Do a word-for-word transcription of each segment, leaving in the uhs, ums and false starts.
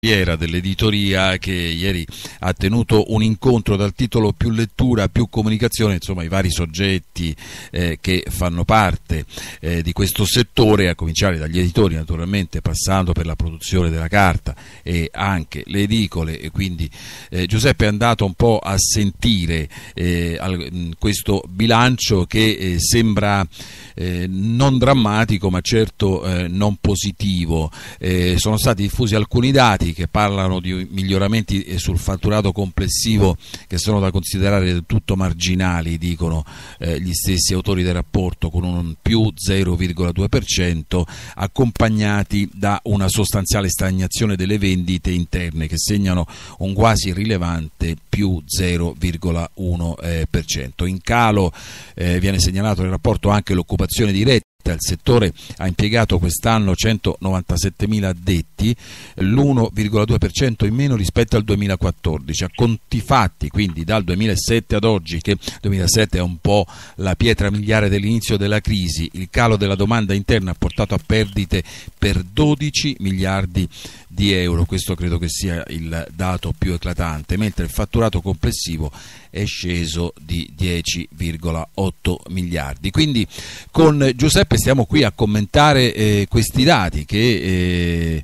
dell'editoria, che ieri ha tenuto un incontro dal titolo Più lettura, più comunicazione, insomma i vari soggetti eh, che fanno parte eh, di questo settore, a cominciare dagli editori naturalmente, passando per la produzione della carta e anche le edicole, e quindi eh, Giuseppe è andato un po' a sentire eh, al, questo bilancio che eh, sembra eh, non drammatico ma certo eh, non positivo. Eh, sono stati diffusi alcuni dati che parlano di miglioramenti sul fatturato complessivo che sono da considerare del tutto marginali, dicono eh, gli stessi autori del rapporto, con un più zero virgola due per cento, accompagnati da una sostanziale stagnazione delle vendite interne che segnano un quasi rilevante più zero virgola uno per cento. In calo eh, viene segnalato nel rapporto anche l'occupazione diretta. Il settore ha impiegato quest'anno centonovantasettemila addetti, l'uno virgola due per cento in meno rispetto al duemilaquattordici. A conti fatti, quindi dal duemilasette ad oggi, che il duemilasette è un po' la pietra miliare dell'inizio della crisi, il calo della domanda interna ha portato a perdite per dodici miliardi di euro. Questo credo che sia il dato più eclatante, mentre il fatturato complessivo è sceso di dieci virgola otto miliardi. Quindi con Giuseppe stiamo qui a commentare eh, questi dati che eh,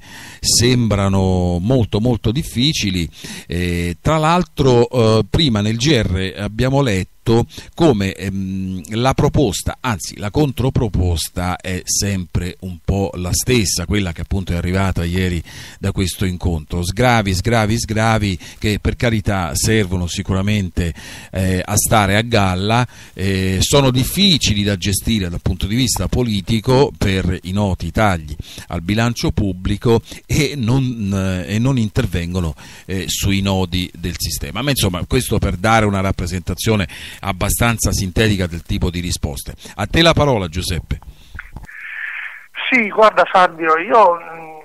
sembrano molto molto difficili. Eh, tra l'altro eh, prima nel G R abbiamo letto come ehm, la proposta, anzi la controproposta è sempre un po' la stessa, quella che appunto è arrivata ieri da questo incontro. Sgravi, sgravi, sgravi che per carità servono sicuramente eh, a stare a galla, eh, sono difficili da gestire dal punto di vista politico per i noti tagli al bilancio pubblico e non, eh, e non intervengono eh, sui nodi del sistema. Ma insomma, questo per dare una rappresentazione abbastanza sintetica del tipo di risposte. A te la parola, Giuseppe. Sì, guarda Fabio, io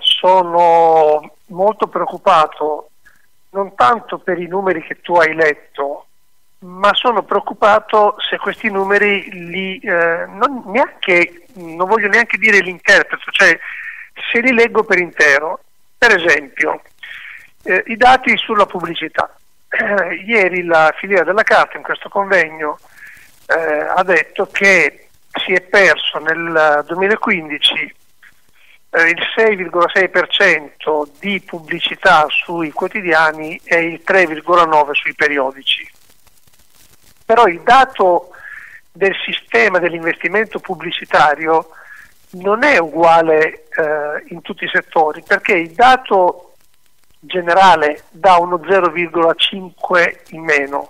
sono molto preoccupato non tanto per i numeri che tu hai letto, ma sono preoccupato se questi numeri li eh, non neanche non voglio neanche dire li interpreto, cioè se li leggo per intero. Per esempio, eh, i dati sulla pubblicità. Eh, ieri la filiera della carta in questo convegno eh, ha detto che si è perso nel duemilaquindici eh, il sei virgola sei per cento di pubblicità sui quotidiani e il tre virgola nove per cento sui periodici. Però il dato del sistema dell'investimento pubblicitario non è uguale eh, in tutti i settori, perché il dato generale dà uno zero virgola cinque in meno,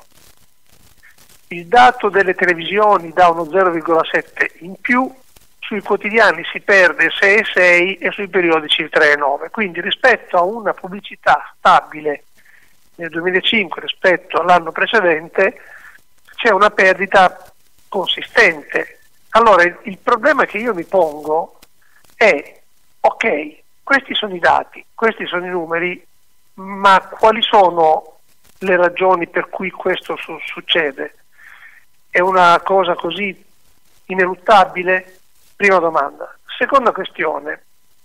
il dato delle televisioni dà uno zero virgola sette in più, sui quotidiani si perde sei virgola sei e sui periodici il tre virgola nove. Quindi rispetto a una pubblicità stabile nel duemilacinque rispetto all'anno precedente c'è una perdita consistente. Allora il, il problema che io mi pongo è: ok, questi sono i dati, questi sono i numeri, ma quali sono le ragioni per cui questo su- succede? È una cosa così ineluttabile? Prima domanda. Seconda questione,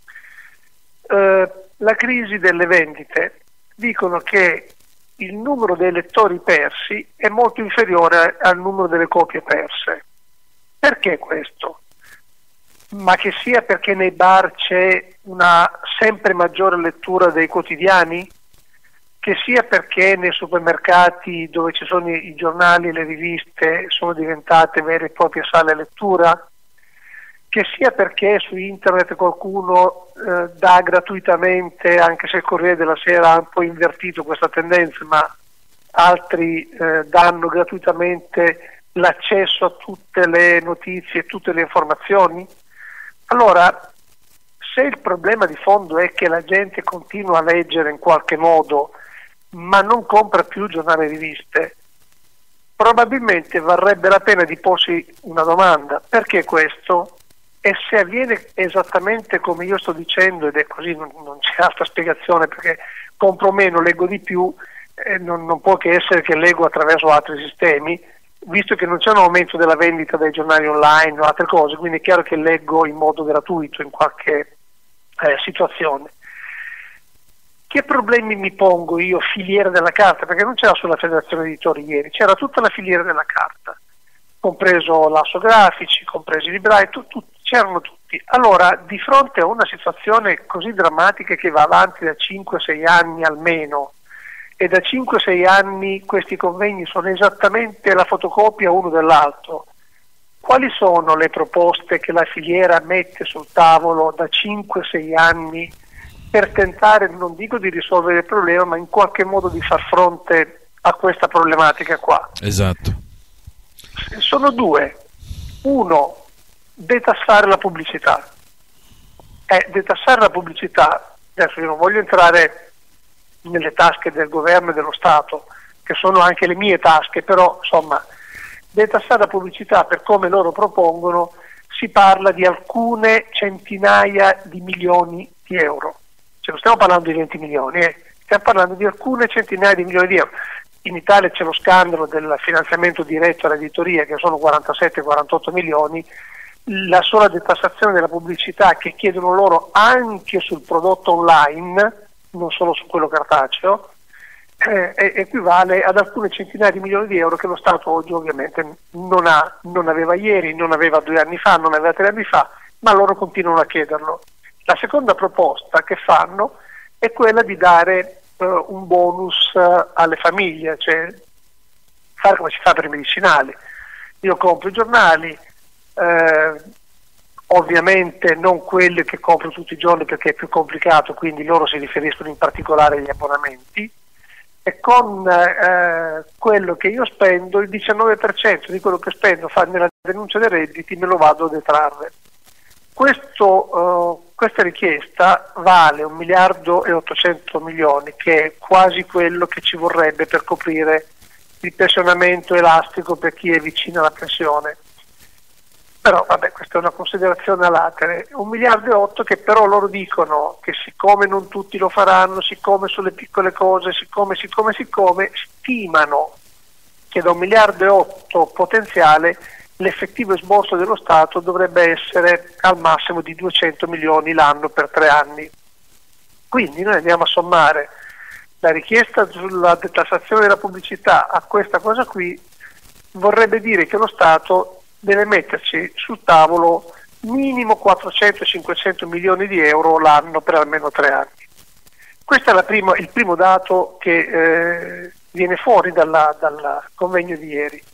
eh, la crisi delle vendite. Dicono che il numero dei lettori persi è molto inferiore al numero delle copie perse. Perché questo? Ma che sia perché nei bar c'è una sempre maggiore lettura dei quotidiani, che sia perché nei supermercati dove ci sono i giornali e le riviste sono diventate vere e proprie sale lettura, che sia perché su internet qualcuno eh, dà gratuitamente, anche se il Corriere della Sera ha un po' invertito questa tendenza, ma altri eh, danno gratuitamente l'accesso a tutte le notizie e tutte le informazioni. Allora, se il problema di fondo è che la gente continua a leggere in qualche modo ma non compra più giornali e riviste, probabilmente varrebbe la pena di porsi una domanda: perché questo? E se avviene esattamente come io sto dicendo, ed è così, non, non c'è altra spiegazione, perché compro meno, leggo di più, eh, non, non può che essere che leggo attraverso altri sistemi, visto che non c'è un aumento della vendita dei giornali online o altre cose, quindi è chiaro che leggo in modo gratuito in qualche eh, situazione. che problemi mi pongo io, filiera della carta? Perché non c'era solo la Federazione Editori ieri, c'era tutta la filiera della carta, compreso l'assografici, compresi i librai, tu, tu, c'erano tutti. Allora, di fronte a una situazione così drammatica che va avanti da cinque sei anni almeno, e da cinque sei anni questi convegni sono esattamente la fotocopia uno dell'altro, quali sono le proposte che la filiera mette sul tavolo da cinque sei anni per tentare, non dico di risolvere il problema, ma in qualche modo di far fronte a questa problematica qua? Esatto. Sono due. Uno, detassare la pubblicità. Eh, detassare la pubblicità, adesso io non voglio entrare nelle tasche del governo e dello Stato, che sono anche le mie tasche, però insomma, detassare la pubblicità per come loro propongono, si parla di alcune centinaia di milioni di euro. Cioè, non stiamo parlando di venti milioni, eh. Stiamo parlando di alcune centinaia di milioni di euro. In Italia c'è lo scandalo del finanziamento diretto all'editoria, che sono quarantasette quarantotto milioni, la sola detassazione della pubblicità che chiedono loro anche sul prodotto online, non solo su quello cartaceo, eh, equivale ad alcune centinaia di milioni di euro che lo Stato oggi ovviamente non ha, non aveva ieri, non aveva due anni fa, non aveva tre anni fa, ma loro continuano a chiederlo. La seconda proposta che fanno è quella di dare uh, un bonus uh, alle famiglie, cioè fare come si fa per i medicinali. Io compro i giornali, eh, ovviamente non quelli che compro tutti i giorni perché è più complicato, quindi loro si riferiscono in particolare agli abbonamenti, e con eh, quello che io spendo, il diciannove per cento di quello che spendo fa nella denuncia dei redditi me lo vado a detrarre. Questo, uh, questa richiesta vale un miliardo e ottocento milioni, che è quasi quello che ci vorrebbe per coprire il pensionamento elastico per chi è vicino alla pensione. Però vabbè, questa è una considerazione a latere. Un miliardo e otto che però loro dicono che siccome non tutti lo faranno, siccome sulle piccole cose, siccome, siccome, siccome, stimano che da un miliardo e otto potenziale l'effettivo esborso dello Stato dovrebbe essere al massimo di duecento milioni l'anno per tre anni. Quindi noi andiamo a sommare la richiesta sulla detassazione della pubblicità a questa cosa qui, vorrebbe dire che lo Stato deve metterci sul tavolo minimo quattrocento cinquecento milioni di euro l'anno per almeno tre anni. Questo è la prima, il primo dato che eh, viene fuori dalla, dal convegno di ieri.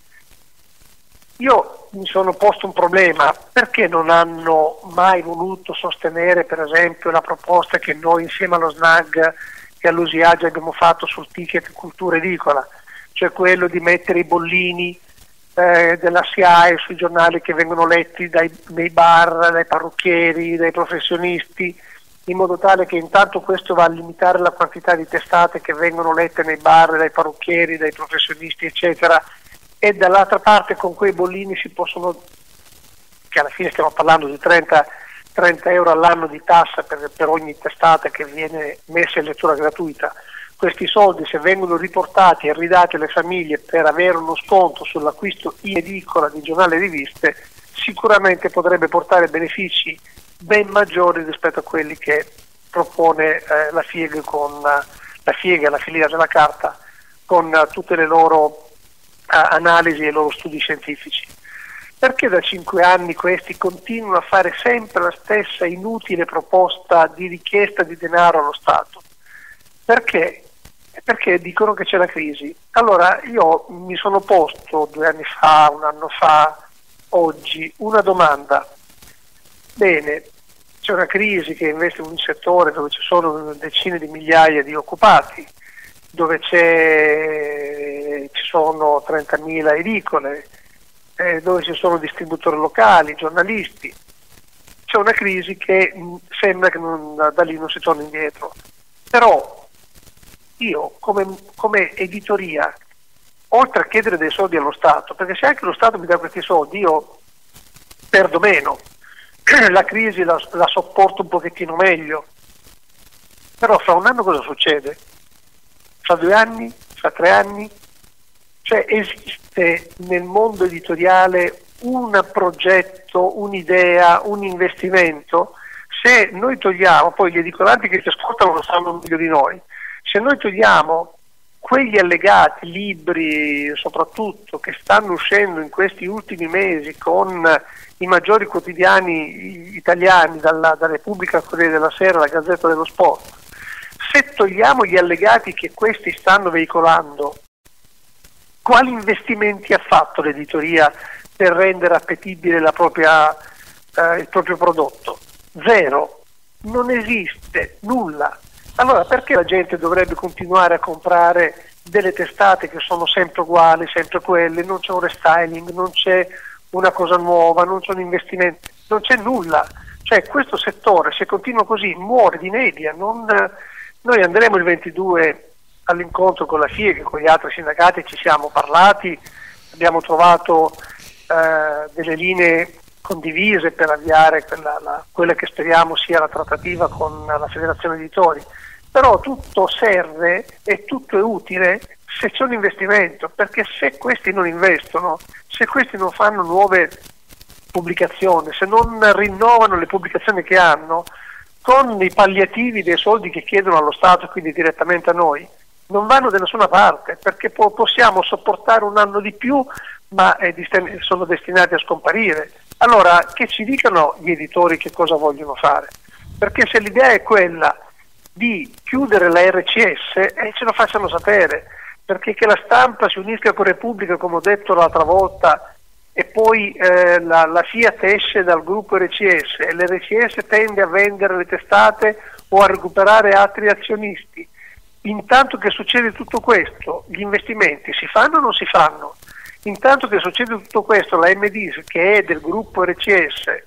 Io mi sono posto un problema: perché non hanno mai voluto sostenere per esempio la proposta che noi insieme allo S N A G e all'U S I A G abbiamo fatto sul ticket cultura edicola, cioè quello di mettere i bollini eh, della S I A E sui giornali che vengono letti dai, dai bar, dai parrucchieri, dai professionisti, in modo tale che intanto questo va a limitare la quantità di testate che vengono lette nei bar, dai parrucchieri, dai professionisti eccetera, e dall'altra parte con quei bollini si possono, che alla fine stiamo parlando di trenta euro all'anno di tassa per, per ogni testata che viene messa in lettura gratuita, questi soldi se vengono riportati e ridati alle famiglie per avere uno sconto sull'acquisto in edicola di giornali e riviste, sicuramente potrebbe portare benefici ben maggiori rispetto a quelli che propone eh, la FIEG con uh, la FIEG, la filiera della carta, con uh, tutte le loro analisi e i loro studi scientifici. Perché da cinque anni questi continuano a fare sempre la stessa inutile proposta di richiesta di denaro allo Stato? Perché? Perché dicono che c'è la crisi. Allora io mi sono posto due anni fa, un anno fa, oggi, una domanda. Bene, c'è una crisi che investe in un settore dove ci sono decine di migliaia di occupati, dove c'è, ci sono trentamila edicole, eh, dove ci sono distributori locali, giornalisti. C'è una crisi che mh, sembra che non, da lì non si torni indietro. Però io come, come editoria, oltre a chiedere dei soldi allo Stato, perché se anche lo Stato mi dà questi soldi io perdo meno, la crisi la, la sopporto un pochettino meglio, però fra un anno cosa succede? Fra due anni? Fra tre anni? Cioè esiste nel mondo editoriale un progetto, un'idea, un investimento? se noi togliamo, poi gli edicolanti che ci ascoltano lo sanno meglio di noi, se noi togliamo quegli allegati, libri soprattutto, che stanno uscendo in questi ultimi mesi con i maggiori quotidiani italiani, dalla, da Repubblica al Corriere della Sera alla Gazzetta dello Sport, se togliamo gli allegati che questi stanno veicolando, quali investimenti ha fatto l'editoria per rendere appetibile la propria, eh, il proprio prodotto? Zero, non esiste nulla. Allora perché la gente dovrebbe continuare a comprare delle testate che sono sempre uguali, sempre quelle, non c'è un restyling, non c'è una cosa nuova, non c'è un investimento, non c'è nulla. Cioè questo settore, se continua così, muore di media. Non, noi andremo il ventidue all'incontro con la F I E G, con gli altri sindacati ci siamo parlati, abbiamo trovato eh, delle linee condivise per avviare quella, la, quella che speriamo sia la trattativa con la Federazione Editori, però tutto serve e tutto è utile se c'è un investimento, perché se questi non investono, se questi non fanno nuove pubblicazioni, se non rinnovano le pubblicazioni che hanno, con i palliativi dei soldi che chiedono allo Stato, quindi direttamente a noi, non vanno da nessuna parte, perché po- possiamo sopportare un anno di più, ma eh, dist- sono destinati a scomparire. Allora, che ci dicano gli editori che cosa vogliono fare? Perché se l'idea è quella di chiudere la R C S, eh, ce lo facciano sapere, perché che la stampa si unisca con Repubblica, come ho detto l'altra volta, e poi eh, la, la Fiat esce dal gruppo R C S e l'R C S tende a vendere le testate o a recuperare altri azionisti. Intanto che succede tutto questo, gli investimenti si fanno o non si fanno? Intanto che succede tutto questo, la M D S, che è del gruppo R C S,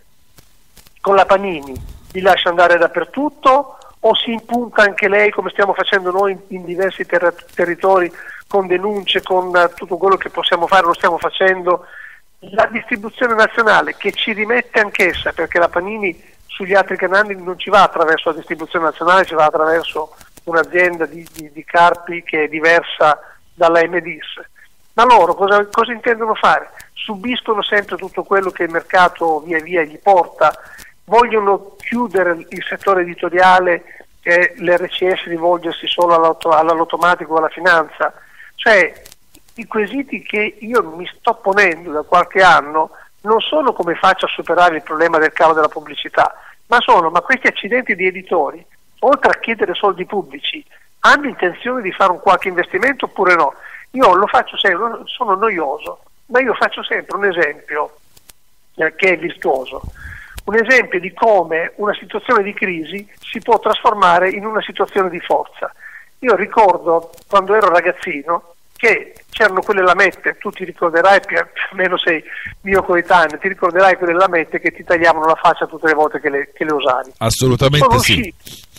con la Panini, li lascia andare dappertutto o si impunta anche lei, come stiamo facendo noi in, in diversi ter- territori, con denunce, con uh, tutto quello che possiamo fare, lo stiamo facendo. La distribuzione nazionale, che ci rimette anch'essa, perché la Panini sugli altri canali non ci va attraverso la distribuzione nazionale, ci va attraverso un'azienda di, di, di Carpi che è diversa dalla M D S. Ma loro cosa, cosa intendono fare? Subiscono sempre tutto quello che il mercato via via gli porta, vogliono chiudere il settore editoriale e l'R C S rivolgersi solo all'auto, all'automatico o alla finanza. Cioè i quesiti che io mi sto ponendo da qualche anno non sono come faccio a superare il problema del calo della pubblicità, ma sono, ma questi accidenti di editori, oltre a chiedere soldi pubblici, hanno intenzione di fare un qualche investimento oppure no? Io lo faccio sempre, sono noioso, ma io faccio sempre un esempio eh, che è virtuoso, un esempio di come una situazione di crisi si può trasformare in una situazione di forza. Io ricordo quando ero ragazzino che c'erano quelle lamette, tu ti ricorderai, più o meno sei mio coetaneo, ti ricorderai quelle lamette che ti tagliavano la faccia tutte le volte che le, che le usavi. Assolutamente sono sì.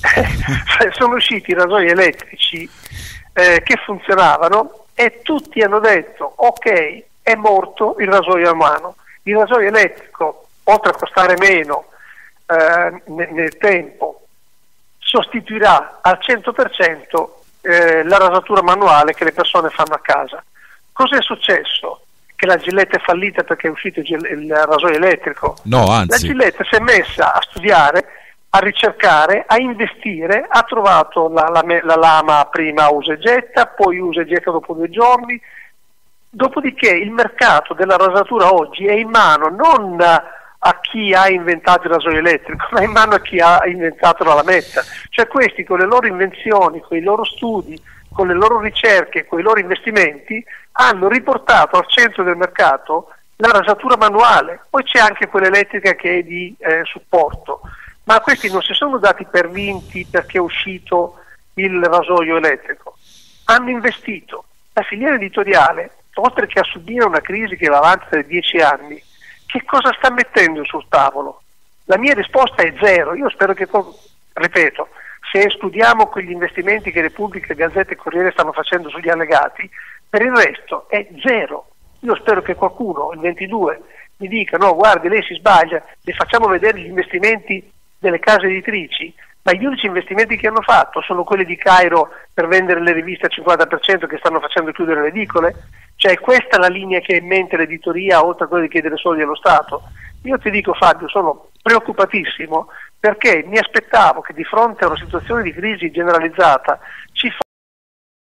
Usciti, sono usciti i rasoi elettrici eh, che funzionavano e tutti hanno detto ok, è morto il rasoio a mano. Il rasoio elettrico, oltre a costare meno eh, nel, nel tempo, sostituirà al cento per cento Eh, la rasatura manuale che le persone fanno a casa. Cos'è successo? Che la Gillette è fallita perché è uscito il, il rasoio elettrico? No, anzi. La Gillette si è messa a studiare, a ricercare, a investire, ha trovato la, la, la lama prima usa e getta, poi usa e getta dopo due giorni, dopodiché il mercato della rasatura oggi è in mano non a chi ha inventato il rasoio elettrico, ma in mano a chi ha inventato la lametta. Cioè questi con le loro invenzioni, con i loro studi, con le loro ricerche, con i loro investimenti hanno riportato al centro del mercato la rasatura manuale. Poi c'è anche quella elettrica che è di eh, supporto, ma questi non si sono dati per vinti perché è uscito il rasoio elettrico, hanno investito. La filiera editoriale, oltre che a subire una crisi che va avanti da dieci anni, che cosa sta mettendo sul tavolo? La mia risposta è zero. Io spero che, ripeto, se escludiamo quegli investimenti che Repubblica, Gazzetta e Corriere stanno facendo sugli allegati, per il resto è zero. Io spero che qualcuno il ventidue mi dica no, guardi, lei si sbaglia, le facciamo vedere gli investimenti delle case editrici, ma gli unici investimenti che hanno fatto sono quelli di Cairo per vendere le riviste al cinquanta per cento che stanno facendo chiudere le edicole. Cioè questa è la linea che ha in mente l'editoria, oltre a quella di chiedere soldi allo Stato. Io ti dico, Fabio, sono preoccupatissimo perché mi aspettavo che di fronte a una situazione di crisi generalizzata ci